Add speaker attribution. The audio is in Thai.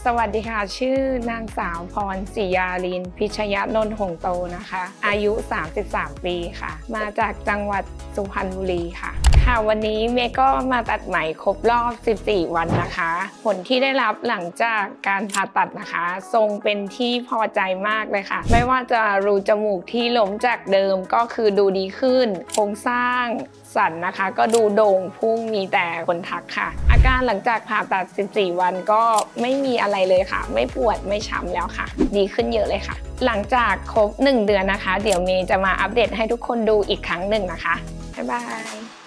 Speaker 1: วัสดีค่ะชื่อนางสาวพรศรียาลินพิชยนนท์หงโตนะคะอายุ33ปีค่ะมาจากจังหวัดสุพรรณบุรีค่ะวันนี้เมย์ก็มาตัดไหมครบรอบ14วันนะคะผลที่ได้รับหลังจากการผ่าตัดนะคะทรงเป็นที่พอใจมากเลยค่ะไม่ว่าจะรูจมูกที่ล้มจากเดิมก็คือดูดีขึ้นโครงสร้างสันนะคะก็ดูโด่งพุ่งมีแต่คนทักค่ะอาการหลังจากผ่าตัด14วันก็ไม่มีอะไรเลยค่ะไม่ปวดไม่ช้ำแล้วค่ะดีขึ้นเยอะเลยค่ะหลังจากครบ1 เดือนนะคะเดี๋ยวเมย์จะมาอัปเดตให้ทุกคนดูอีกครั้งหนึ่งนะคะบ๊ายบาย